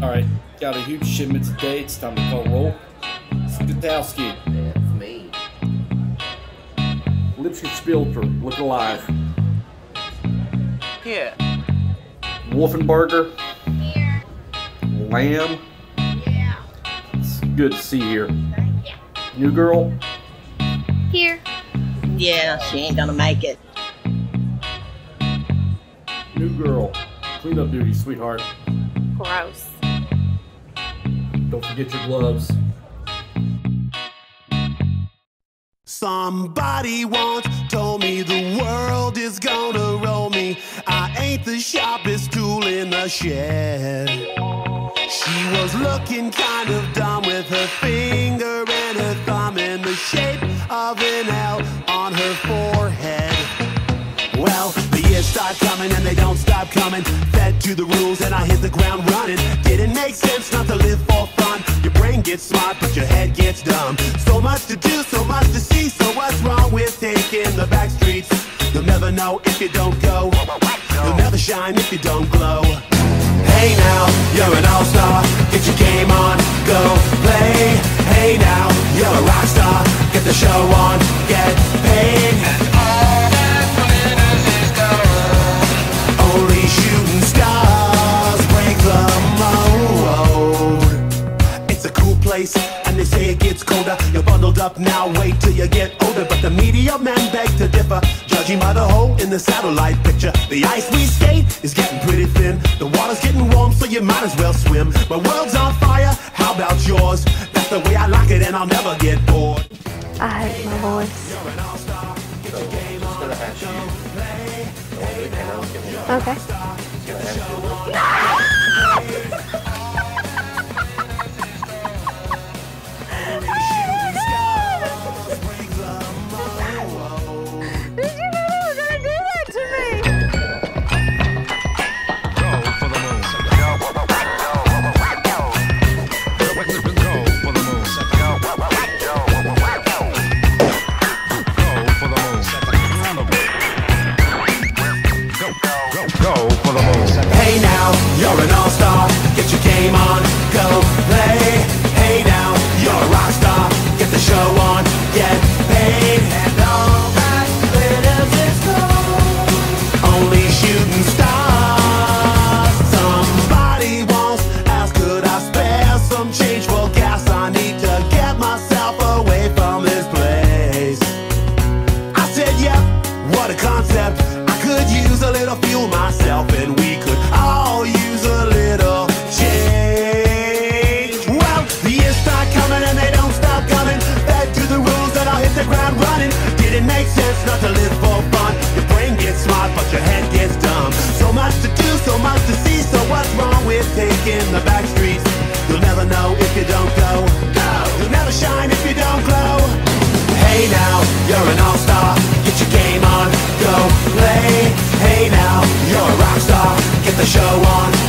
Alright, got a huge shipment today. It's time to call roll. Skitowski. That's me. Lipstick Spilter, look alive. Here. Wolfenburger. Here. Lamb. Yeah. It's good to see you here. Yeah. New girl. Here. Yeah, she ain't gonna make it. New girl. Cleanup duty, sweetheart. Gross. Don't forget your gloves. Somebody once told me the world is gonna roll me. I ain't the sharpest tool in the shed. She was looking kind of dumb with her finger and her thumb in the shape of an L on her forehead. Well, the years start coming and they don't stop coming. Fed to the rules and I hit the ground running. Didn't make sense not to live for fun. Your brain gets smart but your head gets dumb. So much to do, so much to see. So what's wrong with taking the back streets? You'll never know if you don't go. You'll never shine if you don't glow. Hey now, you're an all-star. Get your game on, go play. Hey now, you're a rock star. Get the show on, get paid. Only shooting stars break the mold. It's a cool place, and they say it gets colder. You're bundled up now, wait till you get older. But the media men beg to differ, judging by the hole in the satellite picture. The ice we skate is getting pretty thin. The water's getting warm, so you might as well swim. My world's on fire, how about yours? That's the way I like it, and I'll never get bored. I hate my voice. So, I'm just gonna ask you. Okay. Did you know they were gonna do that to me? Go for the moon. Go for the moon. Go for the moon. Go for the moon. Hey now, you're an all-star. Get your game on, go play. Hey now, you're a rock star. Get the show on, get paid. And all that glitters is gold. Only shooting stars. Somebody once asked, could I spare some change for gas? I need to get myself away from this place. I said, yep, what a concept. I could use a little fuel myself, and we could all use a little change. Well, the years start coming and they don't stop coming. Fed to the rules and I'll hit the ground running. Didn't make sense not to live for fun. Your brain gets smart but your head gets dumb. So much to do, so much to see. So what's wrong with taking the back streets? You'll never know if you don't go. You'll never shine if you don't glow. Hey now, you're an all-star. Get your game on, go play. Hey now, you're a rock star. Get the show on,